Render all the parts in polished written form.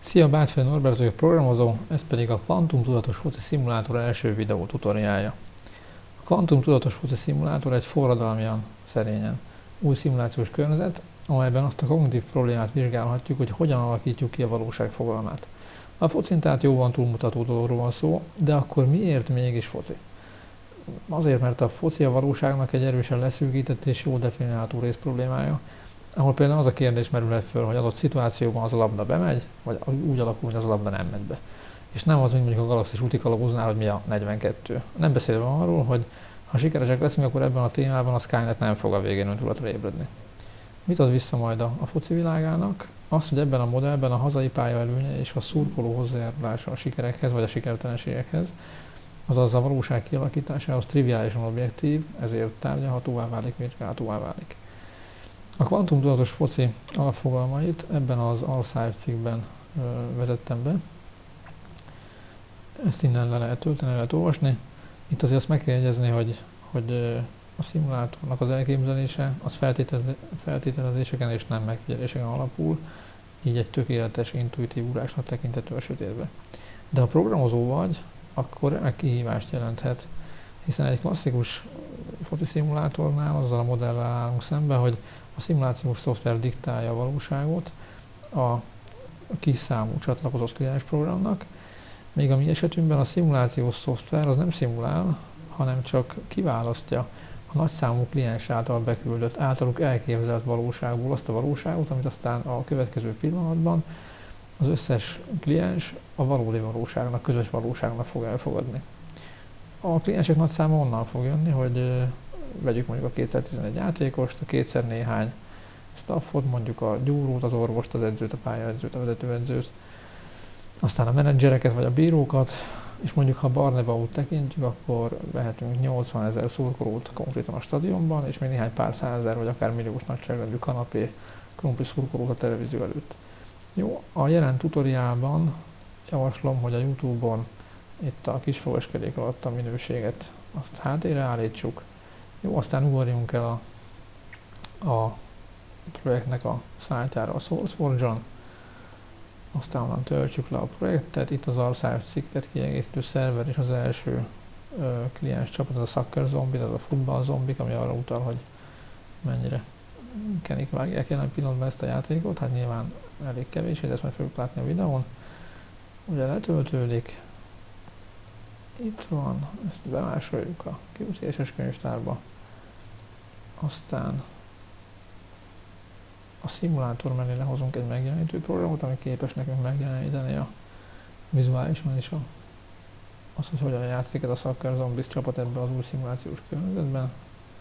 Szia, Bátfő Norbert vagyok, programozó, ez pedig a Quantum Tudatos Foci Szimulátor első videó tutoriálja. A Quantum Tudatos Foci Szimulátor egy forradalmian, szerényen új szimulációs környezet, amelyben azt a kognitív problémát vizsgálhatjuk, hogy hogyan alakítjuk ki a valóság fogalmát. A focin tehát jóval túlmutató dologról van szó, de akkor miért mégis foci? Azért, mert a foci a valóságnak egy erősen leszűkített és jól definiálható részproblémája, ahol például az a kérdés merülhet föl, hogy adott szituációban az a labda bemegy, vagy úgy alakul, hogy az a labda nem megy be. És nem az, mint mondjuk a Galaxis útikalapoznál, hogy mi a 42. Nem beszélve arról, hogy ha sikeresek leszünk, akkor ebben a témában a Skynet nem fog a végén öntudatra ébredni. Mit ad vissza majd a foci világának? Az, hogy ebben a modellben a hazai pálya előnye és a szurkoló hozzájárulása a sikerekhez vagy a sikertelenségekhez, azaz a valóság kialakításához triviálisan objektív, ezért tárgyalhatóvá válik, vizsgálhatóvá válik. A kvantumtudatos foci alapfogalmait ebben az Alszáv cikkben vezettem be. Ezt innen le lehet tölteni, le lehet olvasni. Itt azért azt meg kell jegyezni, hogy a szimulátornak az elképzelése az feltételezéseken és nem megfigyeléseken alapul, így egy tökéletes, intuitív ugrástnak tekinthető a sötétbe. De ha programozó vagy, akkor remek kihívást jelenthet, hiszen egy klasszikus foci szimulátornál azzal a modellel állunk szembe, hogy a szimulációs szoftver diktálja a valóságot a kis számú csatlakozott kliens programnak, még a mi esetünkben a szimulációs szoftver az nem szimulál, hanem csak kiválasztja a nagyszámú kliens által beküldött, általuk elképzelt valóságból azt a valóságot, amit aztán a következő pillanatban az összes kliens a valódi valóságnak, közös valóságnak fog elfogadni. A kliensek nagy száma onnan fog jönni, hogy vegyük mondjuk a 211 játékost, a kétszer néhány staffot, mondjuk a gyúrót, az orvost, az edzőt, a pályaedzőt, a vezetőedzőt, aztán a menedzsereket vagy a bírókat, és mondjuk ha Barnebaut tekintjük, akkor vehetünk 80 000 szurkolót konkrétan a stadionban, és még néhány pár százezer vagy akár milliós nagyságrendű kanapé krumpli szurkolót a televízió előtt. Jó, a jelen tutoriálban javaslom, hogy a YouTube-on itt a kis fogaskerék alatt a minőséget azt HD-re állítsuk. Jó, aztán ugorjunk el a projektnek a szájtjára a SourceForge-on, aztán onnan töltsük le a projektet, itt az Archive cikket kiegészítő szerver és az első kliens csapat, az a Soccer Zombie, az a futball zombik, ami arra utal, hogy mennyire kenik vágják jelen pillanatban ezt a játékot, hát nyilván elég kevés, ezt majd fogjuk látni a videón. Ugye letöltődik, itt van, ezt bemásoljuk a QCSS könyvtárba, aztán a szimulátor mellé lehozunk egy megjelenítő programot, ami képes nekünk megjeleníteni a vizuálisan is az, hogy hogyan játszik ez a Soccer Zombies csapat ebbe az új szimulációs környezetben.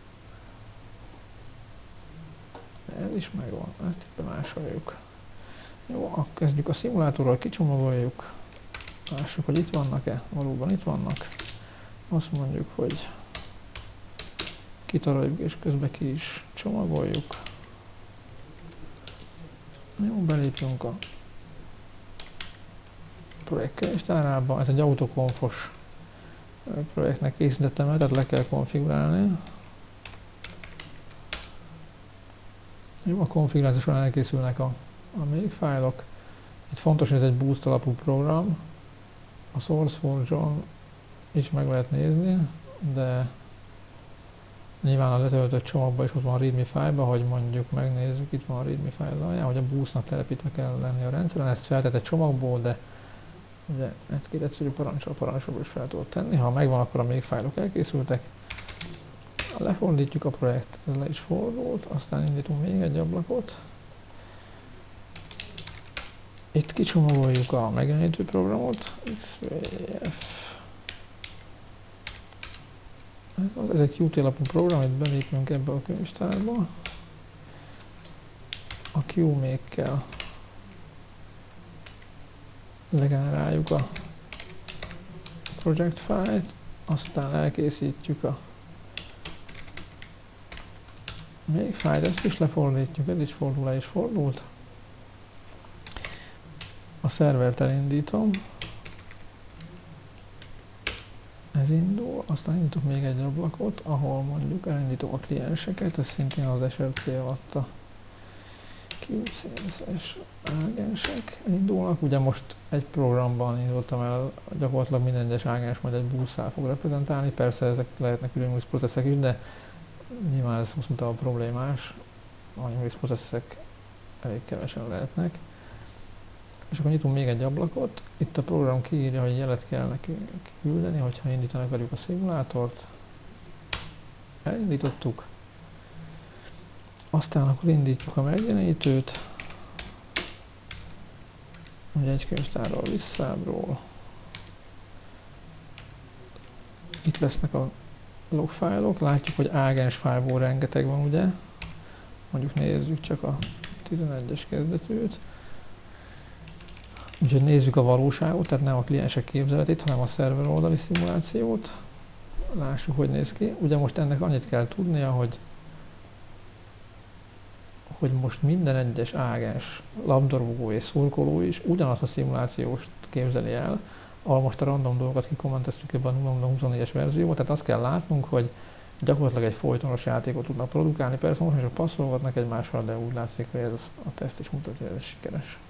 Ez is megvan, ezt itt bemásoljuk. Jó, akkor kezdjük a szimulátorral, kicsomagoljuk, lássuk, hogy itt vannak-e, valóban itt vannak. Azt mondjuk, hogy kitaroljuk és közben ki is csomagoljuk. Jó, belépjünk a projekt könyvtárába, ez egy autokonfos projektnek készítettem el, tehát le kell konfigurálni. Jó, a konfiguráció során elkészülnek a még fájlok. Itt fontos, hogy ez egy boost alapú program, a SourceForge-on is meg lehet nézni, de nyilván a letöltött csomagban is ott van a readme fájlban, hogy mondjuk megnézzük, itt van a readme fájl, hogy a boostnak telepítve kell lenni a rendszeren, ezt feltett egy csomagból, de ugye ezt két egyszerű parancsról is fel tudod tenni, ha megvan, akkor a még fájlok elkészültek. Lefordítjuk a projektet, ez le is fordult, aztán indítunk még egy ablakot. Itt kicsomagoljuk a megjelenítő programot, XVF. Ez egy Qt alapú program, itt belépünk ebbe a könyvtárba. A Qmake-kel legeneráljuk a project file-t, aztán elkészítjük a még fájlt, ezt is lefordítjuk, ez is fordul, le is fordult. A szervert elindítom. Ez indul, aztán indítok még egy ablakot, ahol mondjuk elindítom a klienseket, ez szintén az SRC alatt a CSS ágensek indulnak. Ugye most egy programban indultam el, gyakorlatilag minden egyes ágens majd egy buszszál fog reprezentálni. Persze ezek lehetnek Unix processzek is, de nyilván ez hosszú távon problémás. A Unix processzek elég kevesen lehetnek. És akkor nyitunk még egy ablakot. Itt a program kiírja, hogy jelet kell nekünk küldeni, hogyha indítani akarjuk a szimulátort. Elindítottuk. Aztán akkor indítjuk a megjelenítőt. Ugye egy könyvtárról visszábról. Itt lesznek a logfájlok. Látjuk, hogy ágens fájlból rengeteg van, ugye. Mondjuk nézzük csak a 11-es kezdetűt. Úgyhogy nézzük a valóságot, tehát nem a kliensek képzeletét, hanem a szerver oldali szimulációt. Lássuk, hogy néz ki. Ugye most ennek annyit kell tudnia, hogy most minden egyes ágens, labdarúgó és szurkoló is ugyanazt a szimulációt képzeli el, ahol most a random dolgokat kikommenteztük ebben a 0.24-es verzióban, tehát azt kell látnunk, hogy gyakorlatilag egy folytonos játékot tudnak produkálni. Persze most is a passzolgatnak egymással, de úgy látszik, hogy ez a teszt is mutatja, hogy ez sikeres.